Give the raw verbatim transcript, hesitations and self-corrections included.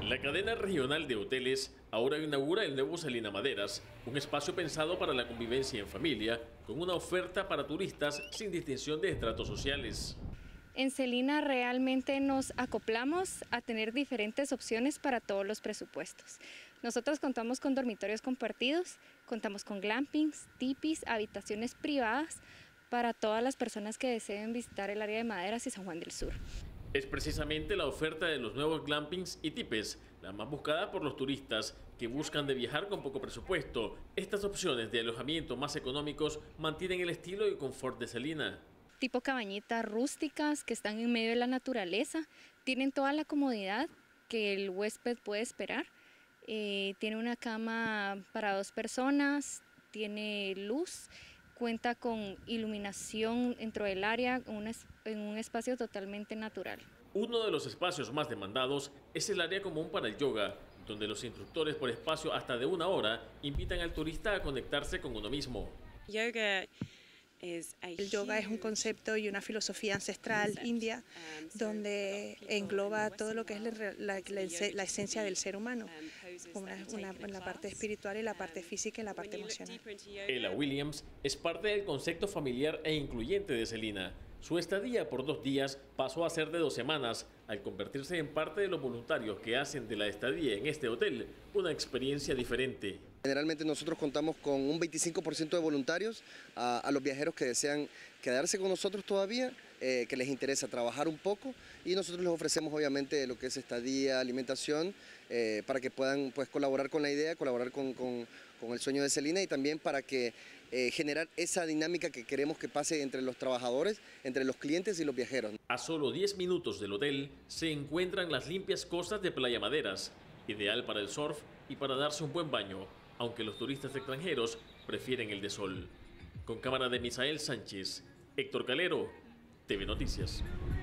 La cadena regional de hoteles ahora inaugura el nuevo Selina Maderas, un espacio pensado para la convivencia en familia, con una oferta para turistas sin distinción de estratos sociales. En Selina realmente nos acoplamos a tener diferentes opciones para todos los presupuestos. Nosotros contamos con dormitorios compartidos, contamos con glampings, tipis, habitaciones privadas para todas las personas que deseen visitar el área de Maderas y San Juan del Sur. Es precisamente la oferta de los nuevos glampings y tipes la más buscada por los turistas que buscan de viajar con poco presupuesto. Estas opciones de alojamiento más económicos mantienen el estilo y confort de Selina. Tipo cabañitas rústicas que están en medio de la naturaleza, tienen toda la comodidad que el huésped puede esperar. Eh, tiene una cama para dos personas, tiene luz, cuenta con iluminación dentro del área en un espacio totalmente natural. Uno de los espacios más demandados es el área común para el yoga, donde los instructores por espacio hasta de una hora invitan al turista a conectarse con uno mismo. Yoga El yoga es un concepto y una filosofía ancestral india donde engloba todo lo que es la, la, la, la esencia del ser humano, una, una, la parte espiritual y la parte física y la parte emocional. Ella Williams es parte del concepto familiar e incluyente de Selina. Su estadía por dos días pasó a ser de dos semanas, al convertirse en parte de los voluntarios que hacen de la estadía en este hotel una experiencia diferente. Generalmente nosotros contamos con un veinticinco por ciento de voluntarios a, a los viajeros que desean quedarse con nosotros todavía, eh, que les interesa trabajar un poco, y nosotros les ofrecemos obviamente lo que es estadía, alimentación, eh, para que puedan pues, colaborar con la idea, colaborar con, con, con el sueño de Selina, y también para que eh, generar esa dinámica que queremos que pase entre los trabajadores, entre los clientes y los viajeros. A solo diez minutos del hotel se encuentran las limpias costas de Playa Maderas, ideal para el surf y para darse un buen baño, aunque los turistas extranjeros prefieren el de sol. Con cámara de Misael Sánchez, Héctor Calero, T V Noticias.